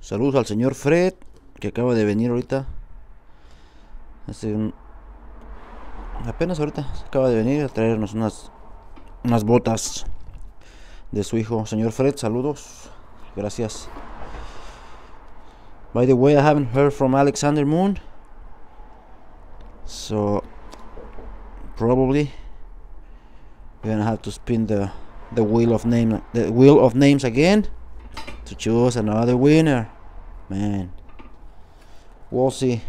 Saludos al señor Fred, que acaba de venir ahorita. Apenas ahorita acaba de venir a traernos unas botas de su hijo. Señor Fred, saludos. Gracias. By the way, I haven't heard from Alexander Moon. So probably we're gonna have to spin the wheel of names again to choose another winner. Man, we'll see.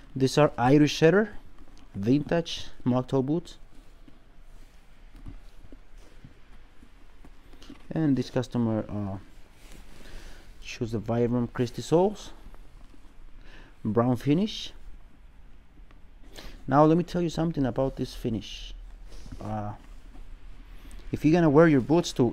These are Irish Setter vintage mocktail boots, and this customer choose the Vibram Christie soles, brown finish. Now let me tell you something about this finish. If you're gonna wear your boots to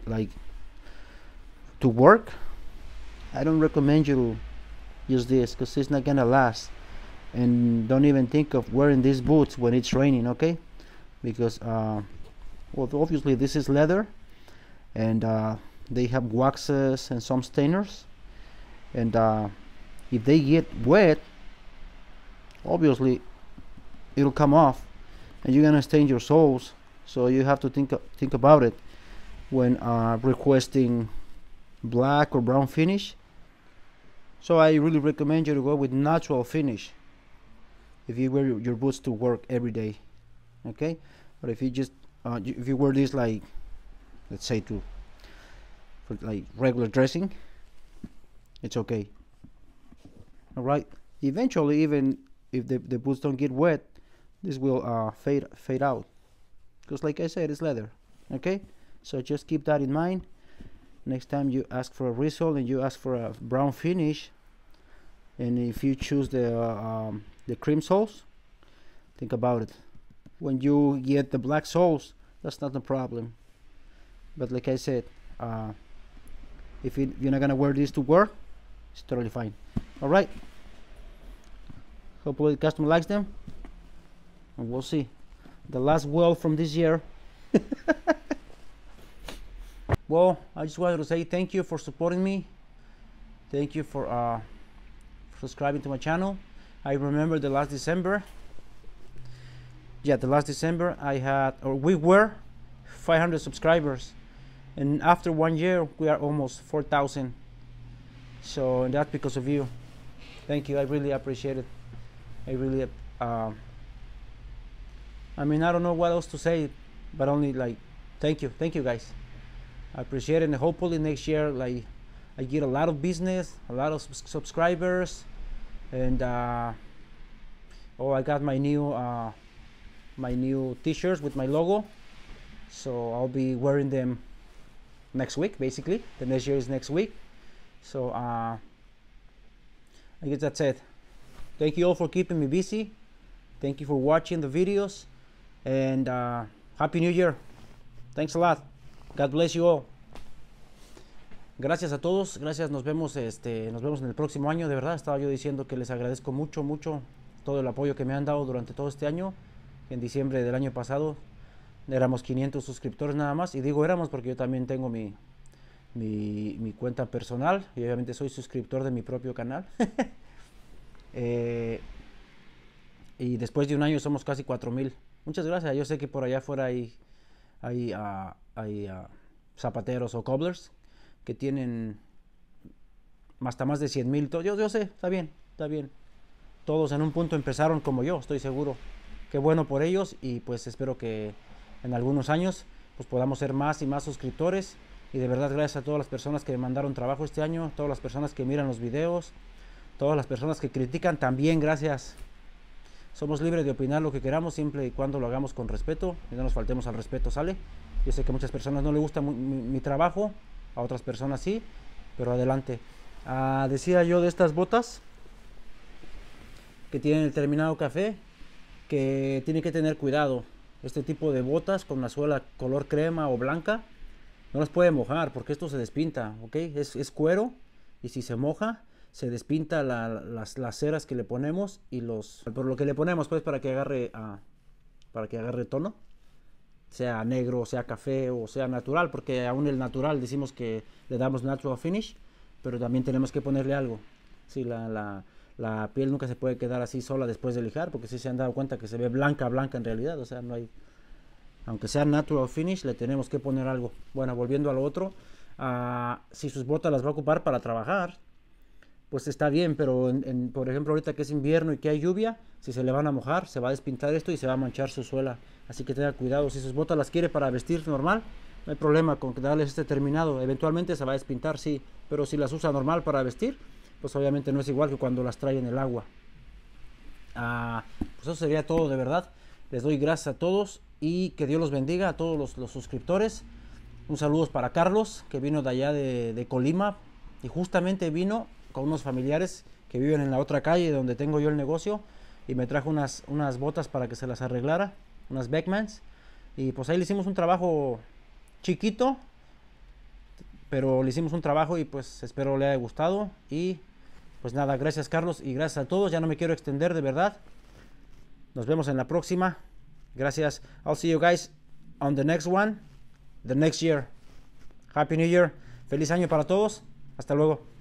work, I don't recommend you to use this because it's not gonna last. And don't even think of wearing these boots when it's raining, okay? Because well, obviously this is leather, and they have waxes and some stainers, and if they get wet, obviously it'll come off and you're gonna stain your soles. So you have to think about it when requesting black or brown finish. So I really recommend you to go with natural finish if you wear your boots to work every day, okay? But if you just if you wear this, like, let's say for like regular dressing, it's okay. All right, eventually, even if the boots don't get wet, this will fade out, because like I said, it's leather, okay? So just keep that in mind next time you ask for a resole and you ask for a brown finish. And if you choose the cream soles, think about it. When you get the black soles, that's not a problem. But like I said, if you're not gonna wear this to work, it's totally fine. All right, hopefully the customer likes them, and we'll see. The last weld from this year. Well, I just wanted to say thank you for supporting me. Thank you for subscribing to my channel. I remember the last December, we were 500 subscribers, and after 1 year we are almost 4,000. So, and that's because of you. Thank you. I really appreciate it. I really I mean, I don't know what else to say, but only like thank you guys. I appreciate it, and hopefully next year, like, I get a lot of business, a lot of subscribers, and oh, I got my new t-shirts with my logo, so I'll be wearing them next week. Basically, the next year is next week. So I guess that's it. Thank you all for keeping me busy. Thank you for watching the videos, and Happy New Year. Thanks a lot. God bless you all. Gracias a todos, gracias, nos vemos en el próximo año. De verdad, estaba yo diciendo que les agradezco mucho todo el apoyo que me han dado durante todo este año. En diciembre del año pasado éramos 500 suscriptores nada más, y digo éramos porque yo también tengo mi cuenta personal, y obviamente soy suscriptor de mi propio canal. Y después de un año somos casi 4,000. Muchas gracias. Yo sé que por allá afuera hay zapateros o cobblers que tienen hasta más de 100,000. Yo sé, está bien. Todos en un punto empezaron como yo, estoy seguro. Qué bueno por ellos, y pues espero que en algunos años pues podamos ser más y más suscriptores. Y de verdad, gracias a todas las personas que me mandaron trabajo este año, todas las personas que miran los videos, todas las personas que critican también, gracias. Somos libres de opinar lo que queramos, siempre y cuando lo hagamos con respeto y no nos faltemos al respeto, ¿sale? Yo sé que a muchas personas no les gusta mi trabajo, a otras personas sí, pero adelante. Decía yo de estas botas que tienen el terminado café, que tiene que tener cuidado. Este tipo de botas con la suela color crema o blanca no las puede mojar, porque esto se despinta, ¿ok? Es cuero, y si se moja se despinta las ceras que le ponemos, y por lo que le ponemos, pues, para que agarre tono, sea negro, sea café o sea natural, porque aún el natural decimos que le damos natural finish, pero también tenemos que ponerle algo. Sí, la piel nunca se puede quedar así sola después de lijar, porque si se han dado cuenta que se ve blanca en realidad, o sea, no hay, aunque sea natural finish, le tenemos que poner algo. Bueno, volviendo a lo otro, si sus botas las va a ocupar para trabajar, pues está bien, pero por ejemplo ahorita que es invierno y que hay lluvia, si se le van a mojar, se va a despintar esto y se va a manchar su suela, así que tenga cuidado. Si sus botas las quiere para vestir normal, no hay problema con darles este terminado. Eventualmente se va a despintar, sí, pero si las usa normal para vestir, pues obviamente no es igual que cuando las trae en el agua. Pues eso sería todo, de verdad. Les doy gracias a todos y que Dios los bendiga a todos los suscriptores. Un saludo para Carlos, que vino de allá de Colima y justamente vino con unos familiares que viven en la otra calle donde tengo yo el negocio, y me trajo unas botas para que se las arreglara, unas Beckmans, y pues ahí le hicimos un trabajo chiquito, pero le hicimos un trabajo y pues espero le haya gustado. Y pues nada, gracias Carlos y gracias a todos. Ya no me quiero extender, de verdad. Nos vemos en la próxima. Gracias. I'll see you guys on the next one, the next year. Happy New Year. Feliz año para todos. Hasta luego.